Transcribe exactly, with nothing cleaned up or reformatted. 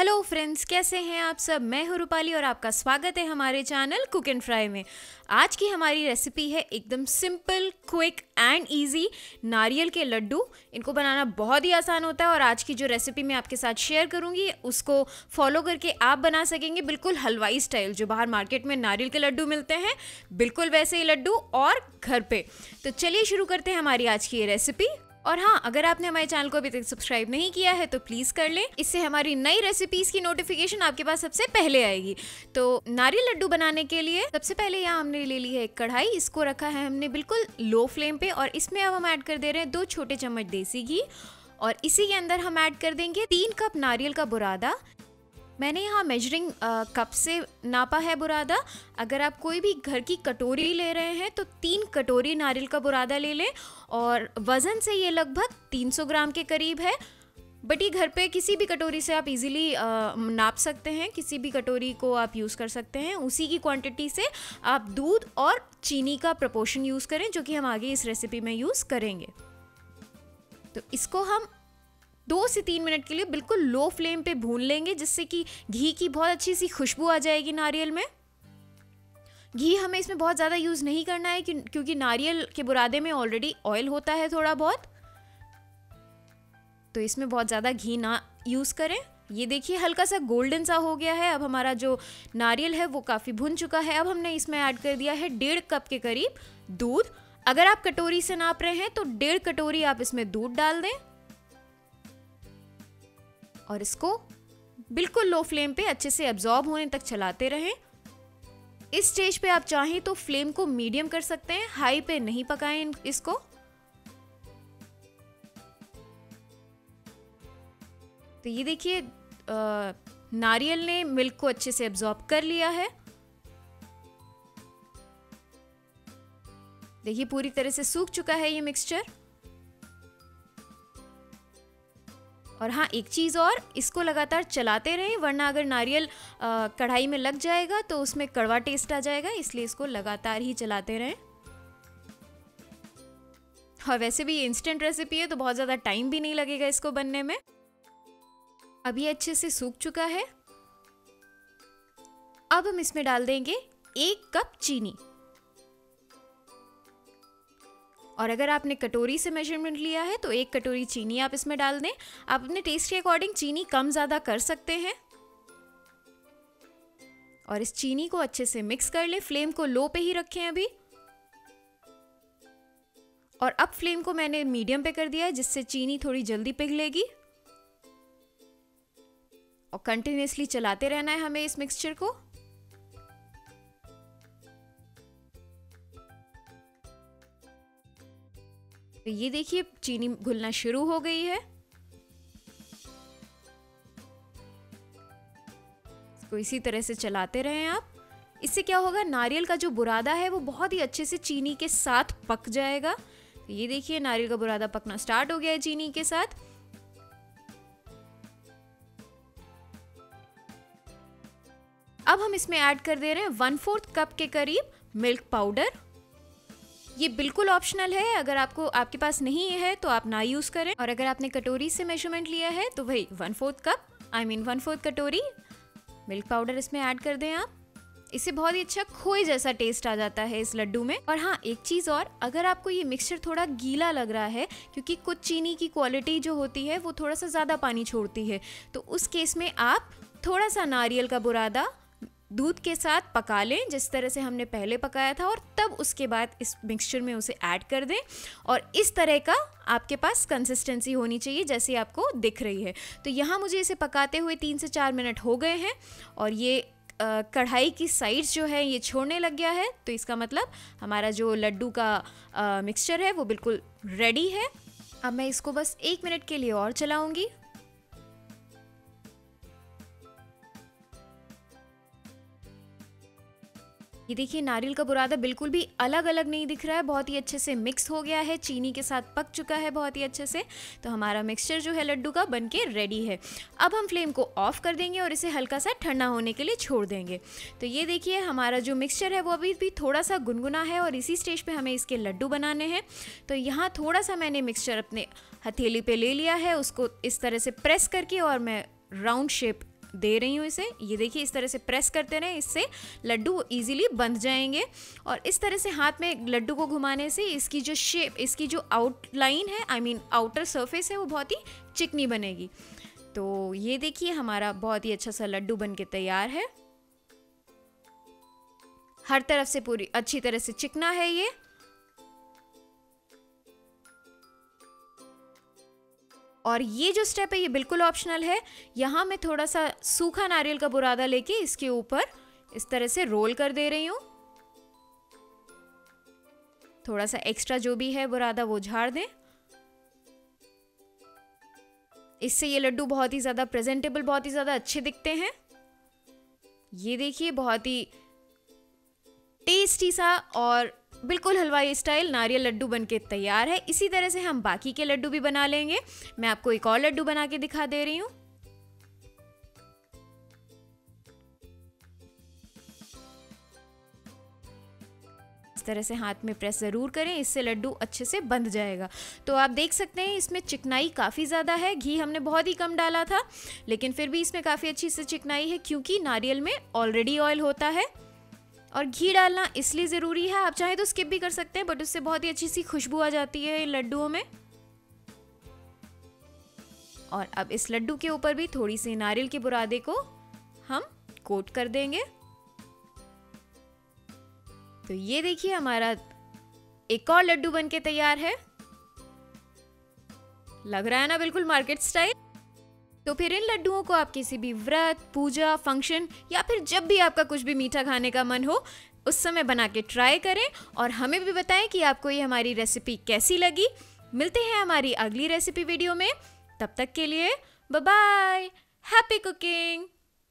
Hello friends, कैसे हैं आप सब। मैं हूं रूपाली और आपका स्वागत है हमारे चैनल कुक एंड फ्राई में। आज की हमारी रेसिपी है एकदम सिंपल, क्विक एंड इजी नारियल के लड्डू। इनको बनाना बहुत ही आसान होता है और आज की जो रेसिपी मैं आपके साथ शेयर करूंगी उसको फॉलो करके आप बना सकेंगे बिल्कुल हलवाई स्टाइल। जो बाहर मार्केट में नारियल के लड्डू मिलते हैं बिल्कुल वैसे ही लड्डू और घर पे। तो चलिए शुरू करते हैं हमारी आज की ये रेसिपी। और हाँ, अगर आपने हमारे चैनल को अभी तक सब्सक्राइब नहीं किया है तो प्लीज़ कर लें। इससे हमारी नई रेसिपीज़ की नोटिफिकेशन आपके पास सबसे पहले आएगी। तो नारियल लड्डू बनाने के लिए सबसे पहले यहाँ हमने ले ली है एक कढ़ाई। इसको रखा है हमने बिल्कुल लो फ्लेम पे और इसमें अब हम ऐड कर दे रहे हैं दो छोटे चम्मच देसी घी और इसी के अंदर हम ऐड कर देंगे तीन कप नारियल का बुरादा। मैंने यहाँ मेजरिंग कप से नापा है बुरादा। अगर आप कोई भी घर की कटोरी ले रहे हैं तो तीन कटोरी नारियल का बुरादा ले लें और वज़न से ये लगभग तीन सौ ग्राम के करीब है। बट ये घर पे किसी भी कटोरी से आप इजीली नाप सकते हैं, किसी भी कटोरी को आप यूज़ कर सकते हैं। उसी की क्वांटिटी से आप दूध और चीनी का प्रपोर्शन यूज़ करें, जो कि हम आगे इस रेसिपी में यूज़ करेंगे। तो इसको हम दो से तीन मिनट के लिए बिल्कुल लो फ्लेम पे भून लेंगे, जिससे कि घी की बहुत अच्छी सी खुशबू आ जाएगी नारियल में। घी हमें इसमें बहुत ज़्यादा यूज़ नहीं करना है क्योंकि नारियल के बुरादे में ऑलरेडी ऑयल होता है थोड़ा बहुत, तो इसमें बहुत ज़्यादा घी ना यूज़ करें। ये देखिए हल्का सा गोल्डन सा हो गया है। अब हमारा जो नारियल है वो काफ़ी भुन चुका है। अब हमने इसमें ऐड कर दिया है डेढ़ कप के करीब दूध। अगर आप कटोरी से नाप रहे हैं तो डेढ़ कटोरी आप इसमें दूध डाल दें और इसको बिल्कुल लो फ्लेम पे अच्छे से एब्जॉर्ब होने तक चलाते रहें। इस स्टेज पे आप चाहें तो फ्लेम को मीडियम कर सकते हैं, हाई पे नहीं पकाएं इसको। तो ये देखिए नारियल ने मिल्क को अच्छे से एब्जॉर्ब कर लिया है। देखिए पूरी तरह से सूख चुका है ये मिक्सचर। और हाँ, एक चीज़ और, इसको लगातार चलाते रहें, वरना अगर नारियल कढ़ाई में लग जाएगा तो उसमें कड़वा टेस्ट आ जाएगा, इसलिए इसको लगातार ही चलाते रहें। और वैसे भी ये इंस्टेंट रेसिपी है तो बहुत ज़्यादा टाइम भी नहीं लगेगा इसको बनने में। अब ये अच्छे से सूख चुका है। अब हम इसमें डाल देंगे एक कप चीनी। और अगर आपने कटोरी से मेजरमेंट लिया है तो एक कटोरी चीनी आप इसमें डाल दें। आप अपने टेस्ट के अकॉर्डिंग चीनी कम ज़्यादा कर सकते हैं। और इस चीनी को अच्छे से मिक्स कर लें। फ्लेम को लो पे ही रखें अभी। और अब फ्लेम को मैंने मीडियम पे कर दिया है, जिससे चीनी थोड़ी जल्दी पिघलेगी। और कंटिन्यूसली चलाते रहना है हमें इस मिक्सचर को। तो ये देखिए चीनी घुलना शुरू हो गई है। इसको इसी तरह से चलाते रहें आप। इससे क्या होगा, नारियल का जो बुरादा है वो बहुत ही अच्छे से चीनी के साथ पक जाएगा। तो ये देखिए नारियल का बुरादा पकना स्टार्ट हो गया है चीनी के साथ। अब हम इसमें ऐड कर दे रहे हैं वन फोर्थ कप के करीब मिल्क पाउडर। ये बिल्कुल ऑप्शनल है, अगर आपको आपके पास नहीं है तो आप ना यूज़ करें। और अगर आपने कटोरी से मेजरमेंट लिया है तो वही one fourth cup I mean one fourth कटोरी मिल्क पाउडर इसमें ऐड कर दें आप। इससे बहुत ही अच्छा खोए जैसा टेस्ट आ जाता है इस लड्डू में। और हाँ, एक चीज़ और, अगर आपको ये मिक्सचर थोड़ा गीला लग रहा है क्योंकि कुछ चीनी की क्वालिटी जो होती है वो थोड़ा सा ज़्यादा पानी छोड़ती है, तो उस केस में आप थोड़ा सा नारियल का बुरादा दूध के साथ पका लें, जिस तरह से हमने पहले पकाया था, और तब उसके बाद इस मिक्सचर में उसे ऐड कर दें। और इस तरह का आपके पास कंसिस्टेंसी होनी चाहिए जैसे आपको दिख रही है। तो यहाँ मुझे इसे पकाते हुए तीन से चार मिनट हो गए हैं और ये कढ़ाई की साइड्स जो है ये छोड़ने लग गया है। तो इसका मतलब हमारा जो लड्डू का मिक्सचर है वो बिल्कुल रेडी है। अब मैं इसको बस एक मिनट के लिए और चलाऊँगी। ये देखिए नारियल का बुरादा बिल्कुल भी अलग अलग नहीं दिख रहा है, बहुत ही अच्छे से मिक्स हो गया है, चीनी के साथ पक चुका है बहुत ही अच्छे से। तो हमारा मिक्सचर जो है लड्डू का बनके रेडी है। अब हम फ्लेम को ऑफ कर देंगे और इसे हल्का सा ठंडा होने के लिए छोड़ देंगे। तो ये देखिए हमारा जो मिक्सचर है वो अभी भी थोड़ा सा गुनगुना है और इसी स्टेज पे हमें इसके लड्डू बनाने हैं। तो यहाँ थोड़ा सा मैंने मिक्सचर अपने हथेली पे ले लिया है, उसको इस तरह से प्रेस करके और मैं राउंड शेप दे रही हूँ इसे। ये देखिए इस तरह से प्रेस करते रहें, इससे लड्डू इजीली बंध जाएंगे। और इस तरह से हाथ में लड्डू को घुमाने से इसकी जो शेप, इसकी जो आउटलाइन है, आई मीन आउटर सरफेस है, वो बहुत ही चिकनी बनेगी। तो ये देखिए हमारा बहुत ही अच्छा सा लड्डू बन के तैयार है। हर तरफ से पूरी अच्छी तरह से चिकना है ये। और ये जो स्टेप है ये बिल्कुल ऑप्शनल है। यहाँ मैं थोड़ा सा सूखा नारियल का बुरादा लेके इसके ऊपर इस तरह से रोल कर दे रही हूँ। थोड़ा सा एक्स्ट्रा जो भी है बुरादा वो झाड़ दें। इससे ये लड्डू बहुत ही ज़्यादा प्रेजेंटेबल, बहुत ही ज़्यादा अच्छे दिखते हैं। ये देखिए बहुत ही टेस्टी सा और बिल्कुल हलवाई स्टाइल नारियल लड्डू बनके तैयार है। इसी तरह से हम बाकी के लड्डू भी बना लेंगे। मैं आपको एक और लड्डू बना के दिखा दे रही हूँ। इस तरह से हाथ में प्रेस ज़रूर करें, इससे लड्डू अच्छे से बंध जाएगा। तो आप देख सकते हैं इसमें चिकनाई काफ़ी ज़्यादा है। घी हमने बहुत ही कम डाला था, लेकिन फिर भी इसमें काफ़ी अच्छी से चिकनाई है, क्योंकि नारियल में ऑलरेडी ऑयल होता है। और घी डालना इसलिए ज़रूरी है, आप चाहे तो स्किप भी कर सकते हैं, बट उससे बहुत ही अच्छी सी खुशबू आ जाती है इन लड्डुओं में। और अब इस लड्डू के ऊपर भी थोड़ी सी नारियल के बुरादे को हम कोट कर देंगे। तो ये देखिए हमारा एक और लड्डू बनके तैयार है। लग रहा है ना बिल्कुल मार्केट स्टाइल। तो फिर इन लड्डुओं को आप किसी भी व्रत, पूजा, फंक्शन या फिर जब भी आपका कुछ भी मीठा खाने का मन हो उस समय बना के ट्राई करें और हमें भी बताएं कि आपको ये हमारी रेसिपी कैसी लगी। मिलते हैं हमारी अगली रेसिपी वीडियो में, तब तक के लिए बाय बाय, हैप्पी कुकिंग।